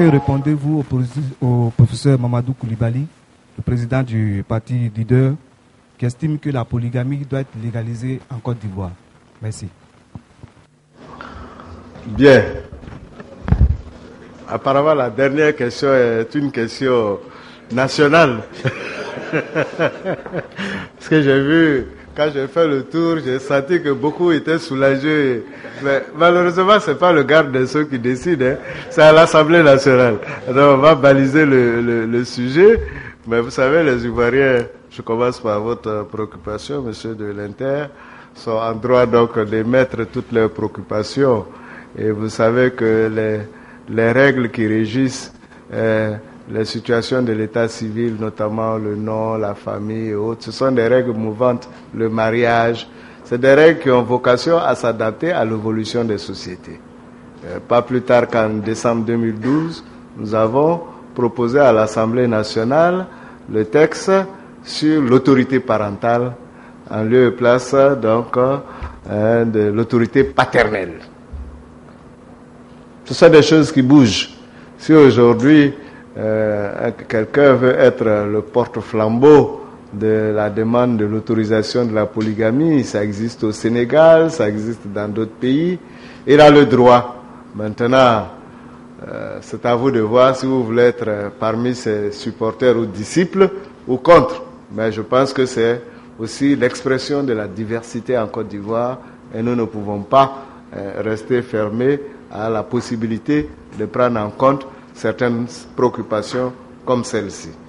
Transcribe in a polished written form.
Que répondez-vous au professeur Mamadou Koulibaly, le président du parti leader, qui estime que la polygamie doit être légalisée en Côte d'Ivoire? Merci. Bien. Apparemment, la dernière question est une question nationale. Parce que j'ai vu, quand j'ai fait le tour, j'ai senti que beaucoup étaient soulagés. Mais malheureusement, c'est pas le garde des Sceaux qui décide, hein. C'est à l'Assemblée nationale. Alors, on va baliser le sujet. Mais vous savez, les Ivoiriens, je commence par votre préoccupation, monsieur de l'Inter, sont en droit donc d'émettre toutes leurs préoccupations. Et vous savez que les règles qui régissent les situations de l'état civil, notamment le nom, la famille et autres, ce sont des règles mouvantes, le mariage, c'est des règles qui ont vocation à s'adapter à l'évolution des sociétés. Pas plus tard qu'en décembre 2012, nous avons proposé à l'Assemblée nationale le texte sur l'autorité parentale en lieu et place donc de l'autorité paternelle. Ce sont des choses qui bougent. Si aujourd'hui quelqu'un veut être le porte-flambeau de la demande de l'autorisation de la polygamie, ça existe au Sénégal, ça existe dans d'autres pays, il a le droit. Maintenant, c'est à vous de voir si vous voulez être parmi ses supporters ou disciples ou contre. Mais je pense que c'est aussi l'expression de la diversité en Côte d'Ivoire et nous ne pouvons pas rester fermés à la possibilité de prendre en compte certaines préoccupations comme celle-ci.